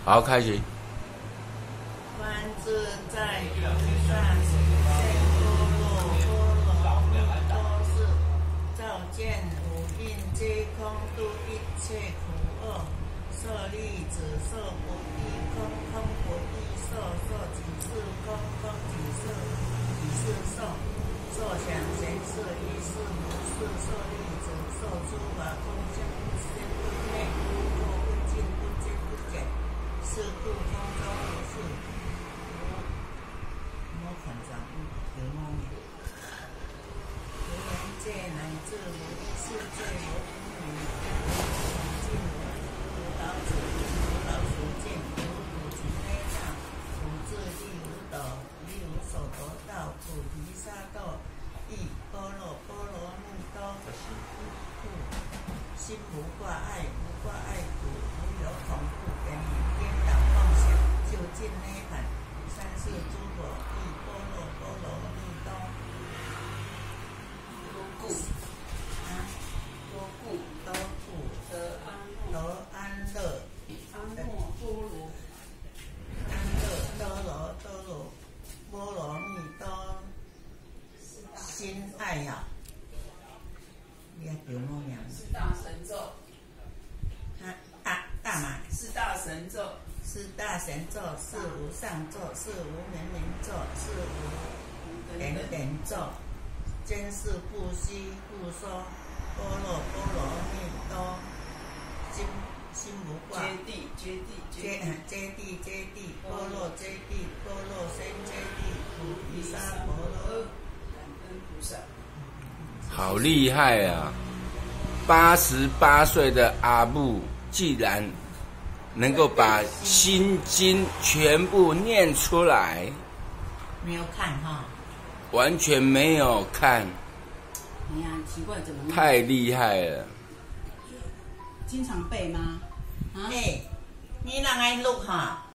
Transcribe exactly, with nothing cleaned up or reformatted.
好，开始。 观自在菩萨行现般若波罗蜜多时，照见五蕴皆空，度一切苦厄。舍利子，色不异空，空不异色，色即是空，空即是即是色。受想行识，亦是如是。舍利子，受诸法空相，不生不灭，不垢不净，不增不减。是故空中无事。我看上有有梦里，无人界乃至无一世界，无因缘，无尽无老子，无老鼠见，无五禽内道，无智亦无斗，亦无所得道，菩提萨埵亦般若波罗蜜多。故心无挂碍，无挂碍故，无有恐怖，言语颠倒妄想，究竟涅槃。三世诸佛亦般若波罗蜜多。 多故啊， 多故多故得安得乐安乐， 安乐波罗安乐多罗多罗波罗蜜多心爱呀！你要叫我名？ 四大神咒， 啊大大嘛， 四大神咒， 是大神咒，是无上咒，是无明明咒，是无点点咒，皆是不虚不说。般若波罗蜜多，心心无挂。 揭谛揭谛揭揭谛， 揭谛揭谛，般若揭谛，般若先揭谛，菩提萨婆诃。 感恩菩萨。 好厉害啊！八十八岁的阿母，既然能够把心经全部念出来， 没有看哈？ 完全没有看， 你呀，奇怪，怎么那么太厉害了。 经常背吗？啊？ 哎，你人爱录哈？